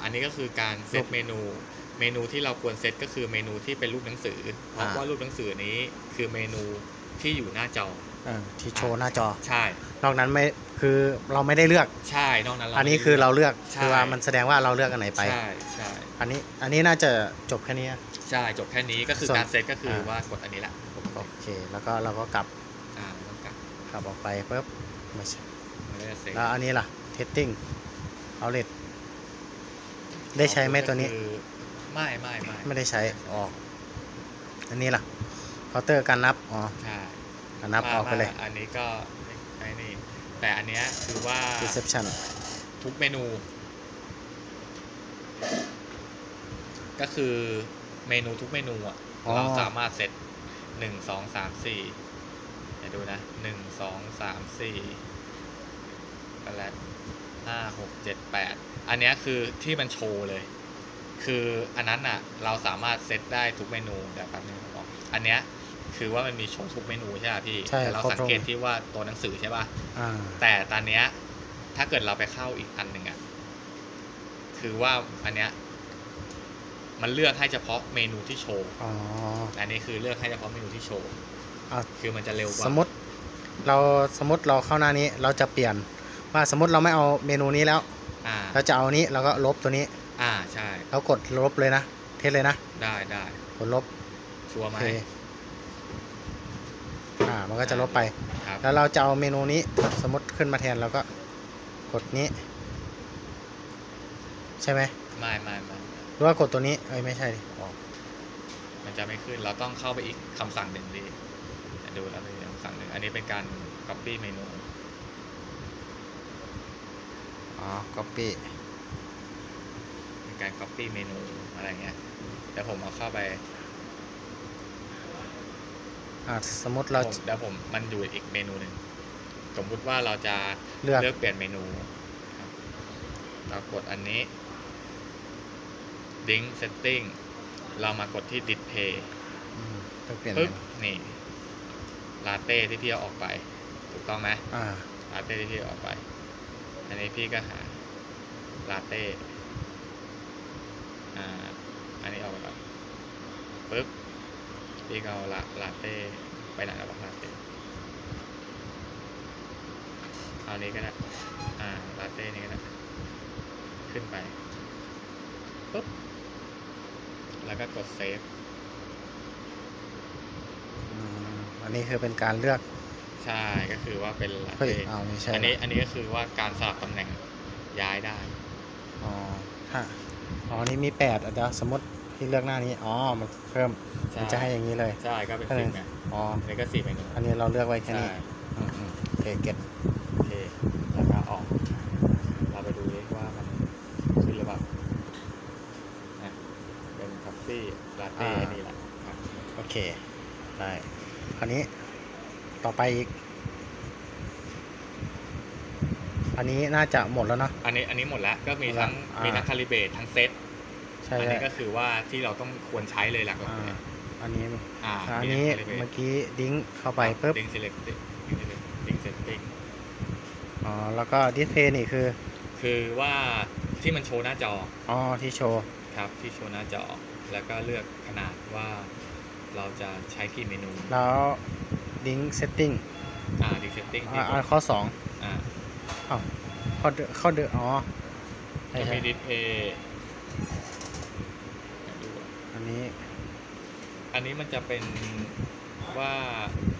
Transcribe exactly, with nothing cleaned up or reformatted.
นนี้ก็คือการเซตเมนูเมนูที่เราควรเซตก็คือเมนูที่เป็นรูปหนังสือเพราะว่ารูปหนังสือนี้คือเมนูที่อยู่หน้าจอที่โชว์หน้าจอใช่นอกนั้นไม่คือเราไม่ได้เลือกใช่นอกนั้นอันนี้คือเราเลือกคือว่ามันแสดงว่าเราเลือกอันไหนไปใช่ใช่อันนี้อันนี้น่าจะจบแค่นี้ใช่จบแค่นี้ก็คือการเซตก็คือว่ากดอันนี้แหละโอเคแล้วก็เราก็กลับอ่าต้องกลับกลับออกไปปุ๊บไม่ใช่แล้วอันนี้ล่ะ testing outlet ได้ใช้ไหมตัวนี้ไม่ไม่ไม่ไม่ได้ใช้ออกอันนี้ล่ะเคาน์เตอร์การนับอ๋อใช่การนับออกไปเลยอันนี้ก็ไอ้นี่แต่อันเนี้ยคือว่า reception ทุกเมนูก็คือเมนูทุกเมนูอ่ะเราสามารถเซตหนึ่งสองสามสี่เดี๋ยวดูนะหนึ่งสองสามสี่ก็แล้วห้าหกเจ็ดแปดอันนี้คือที่มันโชว์เลยคืออันนั้นอ่ะเราสามารถเซตได้ทุกเมนูเดี๋ยวแป๊บนึงบอกอันเนี้ยคือว่ามันมีโชว์ทุกเมนูใช่ไหมพี่แต่เราสังเกตที่ว่าตัวหนังสือใช่ป่ะแต่ตอนเนี้ยถ้าเกิดเราไปเข้าอีกอันหนึ่งอ่ะคือว่าอันเนี้ยมันเลือกให้เฉพาะเมนูที่โชว์อ๋ออันนี้คือเลือกให้เฉพาะเมนูที่โชว์คือมันจะเร็วกว่าสมมติเราสมมติเราเข้าหน้านี้เราจะเปลี่ยนว่าสมมติเราไม่เอาเมนูนี้แล้วเราจะเอานี้เราก็ลบตัวนี้อ่าใช่แล้วกดลบเลยนะเทสเลยนะได้ได้กดลบชัวร์ไหมอ่ามันก็จะลบไปแล้วเราจะเอาเมนูนี้สมมติขึ้นมาแทนเราก็กดนี้ใช่ไหมไม่ไม่ไม่หรือว่ากดตัวนี้เอ้ยไม่ใช่ดิมันจะไม่ขึ้นเราต้องเข้าไปอีกคำสั่งหนึ่งดีดูแล้วมีคำสั่งหนึ่งอันนี้เป็นการ copy เมนูอ๋อ copy เป็นการ copy เมนูอะไรเงี้ยแต่ผมเอาเข้าไปอ่าสมมติเราเดี๋ยวผมมันอยู่อีกเมนูหนึ่งสมมุติว่าเราจะเลือกเลือกเปลี่ยนเมนูเรากดอันนี้ Link Setting เรามากดที่ Display ปึ๊บนี่ลาเต้ที่พี่เอาออกไปถูกต้องไหมอ่าลาเต้ที่พี่เอาออกไปอันนี้พี่ก็หาลาเต้อ่าอันนี้ออกไปก่อนปึ๊บพี่ก็เอาลาลาเต้ไปไหนแล้วบ้างลาเต้เอานี้ก็ได้อ่าลาเต้นี้ก็ได้ขึ้นไปปึ๊บแล้วก็กดเซฟอันนี้คือเป็นการเลือกใช่ก็คือว่าเป็นลาเต้อันนี้อันนี้ก็คือว่าการสลับตำแหน่งย้ายได้อ๋อฮะอ๋อนี่มีแปดเดี๋ยวสมมติที่เลือกหน้านี้อ๋อมันเพิ่มมันจะให้อย่างนี้เลยใช่ก็เป็นสี่ไงอ๋ออันนี้ก็สี่เมนูอันนี้เราเลือกไว้แค่นี้โอเคเก็ตโอเคแล้วก็ออกเราไปดูดิว่ามันขึ้นหรือเปล่าเป็นคอฟฟี่ลาเต้นี่แหละโอเคได้คราวนี้ต่อไปอีกอันนี้น่าจะหมดแล้วเนาะอันนี้อันนี้หมดแล้วก็มีทั้งมีทั้งคาลิเบรตทั้งเซตอันนี้ก็คือว่าที่เราต้องควรใช้เลยหลักๆอันนี้อ่าอันนี้เมื่อกี้ดิ้งเข้าไปปุ๊บดิ้งเซเลคติ้งดิ้งเซตติ้งอ๋อแล้วก็ดิสเพย์นี่คือคือว่าที่มันโชว์หน้าจออ๋อที่โชว์ครับที่โชว์หน้าจอแล้วก็เลือกขนาดว่าเราจะใช้กี่เมนูแล้วดิ้งเซตติ้งอ่าดิ้งเซตติ้งอ่าข้อสองอ่าอ้าวข้อเดข้อเดอ๋อจะมีดิสเพย์อันนี้อันนี้มันจะเป็นว่า